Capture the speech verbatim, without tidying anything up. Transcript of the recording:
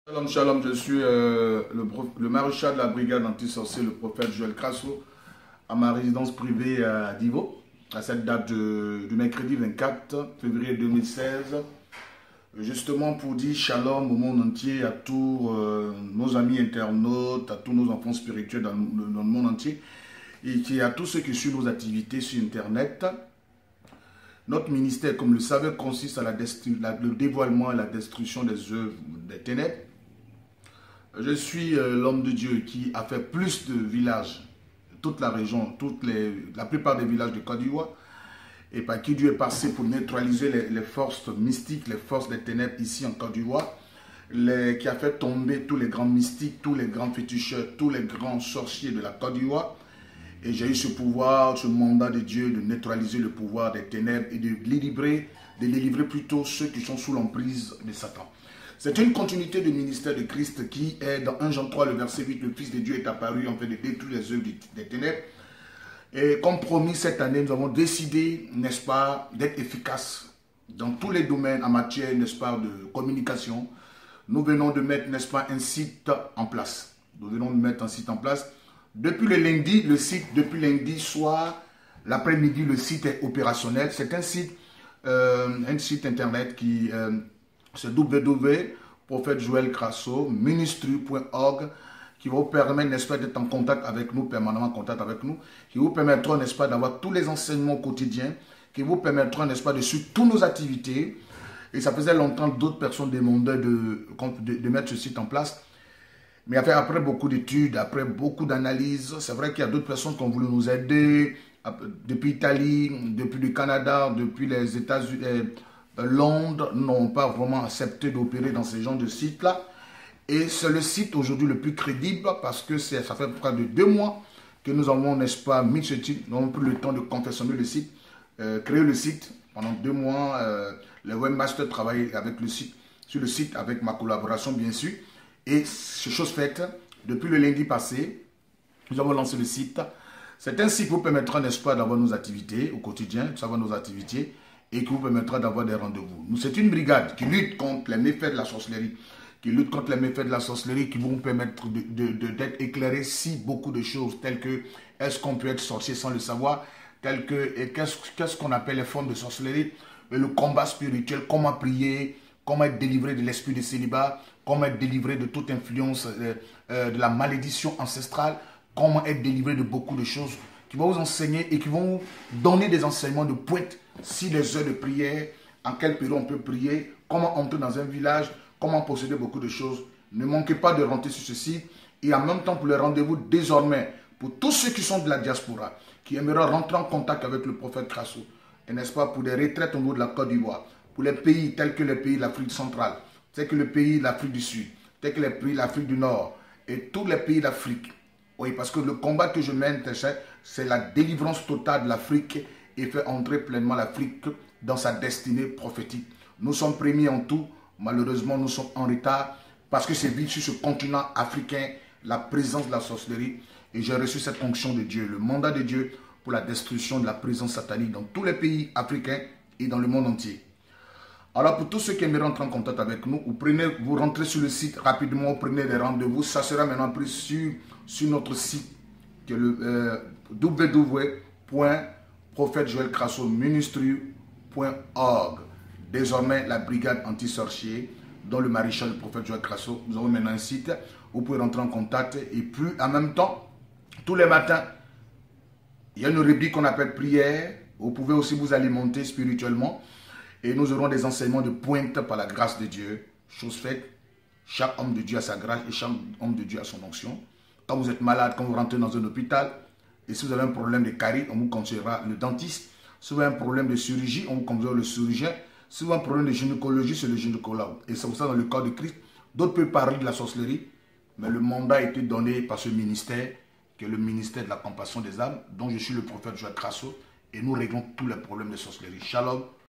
Shalom, shalom, je suis euh, le, le maréchal de la brigade anti-sorcier, le prophète Joël Crasso, à ma résidence privée à Divo, à cette date de, du mercredi vingt-quatre février deux mille seize, justement pour dire shalom au monde entier, à tous euh, nos amis internautes, à tous nos enfants spirituels dans, dans le monde entier, et à tous ceux qui suivent nos activités sur Internet. Notre ministère, comme vous le savez, consiste à la la, le dévoilement et la destruction des œuvres des ténèbres. Je suis euh, l'homme de Dieu qui a fait plus de villages, toute la région, toutes les, la plupart des villages de Côte d'Ivoire, et par qui Dieu est passé pour neutraliser les, les forces mystiques, les forces des ténèbres ici en Côte d'Ivoire, qui a fait tomber tous les grands mystiques, tous les grands féticheurs, tous les grands sorciers de la Côte d'Ivoire. Et j'ai eu ce pouvoir, ce mandat de Dieu de neutraliser le pouvoir des ténèbres et de délivrer, de délivrer plutôt ceux qui sont sous l'emprise de Satan. C'est une continuité du ministère de Christ qui est dans un Jean trois, le verset huit, le Fils de Dieu est apparu en fait de détruire les œuvres des ténèbres. Et comme promis cette année, nous avons décidé, n'est-ce pas, d'être efficaces dans tous les domaines en matière, n'est-ce pas, de communication. Nous venons de mettre, n'est-ce pas, un site en place. Nous venons de mettre un site en place. Depuis le lundi, le site, depuis lundi soir, l'après-midi, le site est opérationnel. C'est un site, euh, un site internet qui, euh, c'est w w w point prophète joël crasso ministry point org, qui va vous permettre, n'est-ce pas, d'être en contact avec nous, permanemment en contact avec nous, qui vous permettra, n'est-ce pas, d'avoir tous les enseignements quotidiens, qui vous permettra, n'est-ce pas, de suivre toutes nos activités. Et ça faisait longtemps que d'autres personnes demandaient de, de, de mettre ce site en place. Mais après beaucoup d'études, après beaucoup d'analyses, c'est vrai qu'il y a d'autres personnes qui ont voulu nous aider, depuis l'Italie, depuis le Canada, depuis les États-Unis, euh, Londres, n'ont pas vraiment accepté d'opérer dans ces genres de sites-là. Et c'est le site aujourd'hui le plus crédible parce que ça fait près de deux mois que nous avons, n'est-ce pas, mis ce site, nous avons pris le temps de confectionner le site, euh, créer le site. Pendant deux mois, euh, les webmasters travaillent avec le site, sur le site avec ma collaboration, bien sûr. Et c'est chose faite, depuis le lundi passé, nous avons lancé le site. C'est un site qui vous permettra, n'est-ce pas, d'avoir nos activités au quotidien, de savoir nos activités, et qui vous permettra d'avoir des rendez-vous. Nous, c'est une brigade qui lutte contre les méfaits de la sorcellerie, qui lutte contre les méfaits de la sorcellerie, qui vont vous permettre d'être de, de, de, éclairé si beaucoup de choses, telles que est-ce qu'on peut être sorcier sans le savoir, telles que qu'est-ce qu'est-ce qu'on appelle les formes de sorcellerie, le combat spirituel, comment prier, comment être délivré de l'esprit de célibat, comment être délivré de toute influence euh, euh, de la malédiction ancestrale, comment être délivré de beaucoup de choses qui vont vous enseigner et qui vont vous donner des enseignements de pointe si les heures de prière, en quelle période on peut prier, comment entrer dans un village, comment posséder beaucoup de choses. Ne manquez pas de rentrer sur ce site et en même temps pour les rendez-vous désormais, pour tous ceux qui sont de la diaspora, qui aimeraient rentrer en contact avec le prophète Crasso, et n'est-ce pas, pour des retraites au niveau de la Côte d'Ivoire, pour les pays tels que les pays de l'Afrique centrale, tels que le pays de l'Afrique du Sud, tels que les pays de l'Afrique du Nord et tous les pays d'Afrique. Oui, parce que le combat que je mène, c'est la délivrance totale de l'Afrique et faire entrer pleinement l'Afrique dans sa destinée prophétique. Nous sommes premiers en tout, malheureusement nous sommes en retard parce que c'est vite sur ce continent africain la présence de la sorcellerie et j'ai reçu cette fonction de Dieu, le mandat de Dieu pour la destruction de la présence satanique dans tous les pays africains et dans le monde entier. Alors pour tous ceux qui aimeraient entrer en contact avec nous, vous, prenez, vous rentrez sur le site rapidement, vous prenez des rendez-vous. Ça sera maintenant pris sur, sur notre site qui est le euh, w w w point prophète joël crasso ministry point org. Désormais la brigade anti-sorcier dont le maréchal le prophète Joël Crasso. Nous avons maintenant un site, vous pouvez rentrer en contact et puis en même temps, tous les matins, il y a une rubrique qu'on appelle prière. Vous pouvez aussi vous alimenter spirituellement. Et nous aurons des enseignements de pointe par la grâce de Dieu. Chose faite, chaque homme de Dieu a sa grâce et chaque homme de Dieu a son onction. Quand vous êtes malade, quand vous rentrez dans un hôpital, et si vous avez un problème de carie, on vous conseillera le dentiste. Si vous avez un problème de chirurgie, on vous conseillera le chirurgien. Si vous avez un problème de gynécologie, c'est le gynécologue. Et c'est pour ça dans le corps de Christ, d'autres peuvent parler de la sorcellerie, mais le mandat a été donné par ce ministère, qui est le ministère de la compassion des âmes, dont je suis le prophète Joël Crasso, et nous réglons tous les problèmes de sorcellerie. Shalom.